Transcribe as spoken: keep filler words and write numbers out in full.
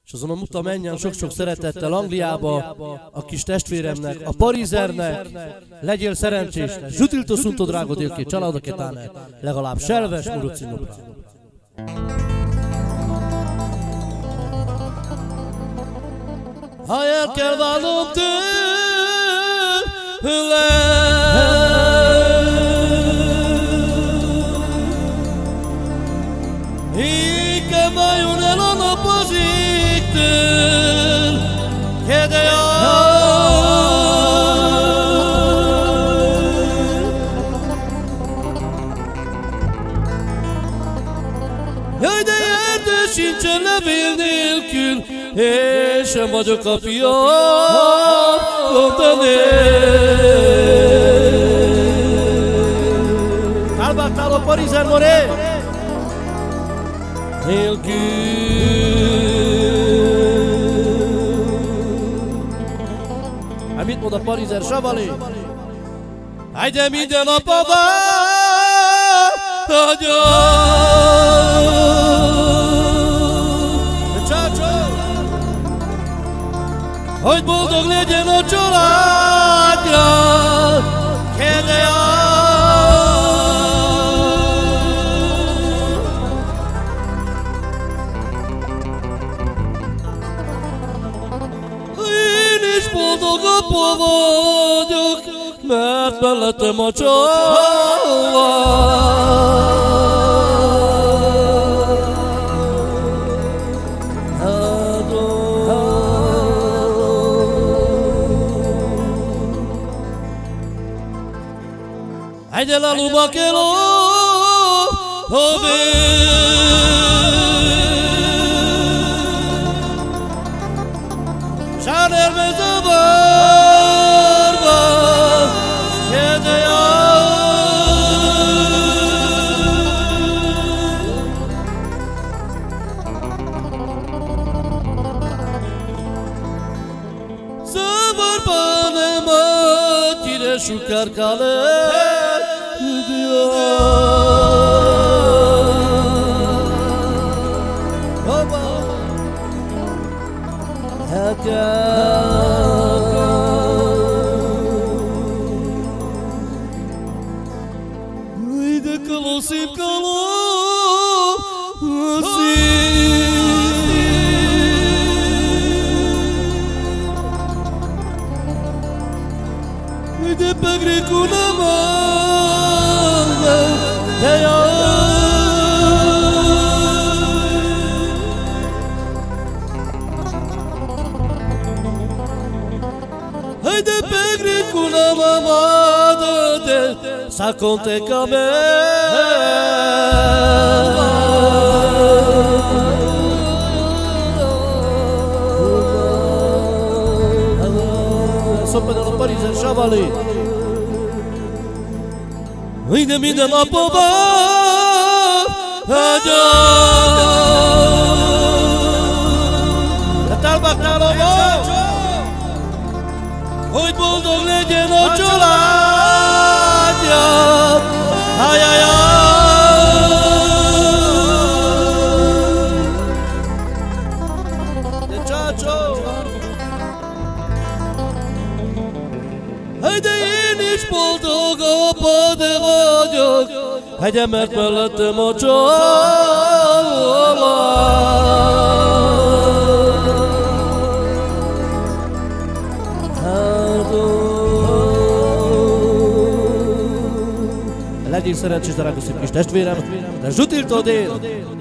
És azon a Muta menjen sok-sok szeretettel Angliába, a kis testvéremnek, a Parizernek, legyél szerencsés, zsutilto szunto drágo délké családoketáne, legalább selves murucinopra. Ha el kell válnom tőle, inkább váljon el a nap az égtől, de jaj, de erdő sincsen levél nélkül, én sem vagyok a fiam, mondanél. Tálbáktál a Parizer moré nélkül. Hát mit mond a Parizer Savalé? Hát de minden nap a vágyam, hogy boldog legyen a családja, kedve. Én is boldog apa vagyok, mert mellettem a család. Haide la luba que lo ve, Chanel me zabarba que de ya. Zabarba ne matire shukar kale. Uite că l-o simt, că l-o simt. Uite pe gricuna mea, de ea. Haide pe gricuna mamada de sa conte ca me. Sopra della Parizer Savalé. Haide minden nap a vágyam, de tálbáktál a vágyam, hogy boldog legyen a családja. De csácsó, de én is boldog apa de vagyok, hegye mert mellettem a család. Legyél szerencsés, drága szép kis testvérem, de zsutilto dél!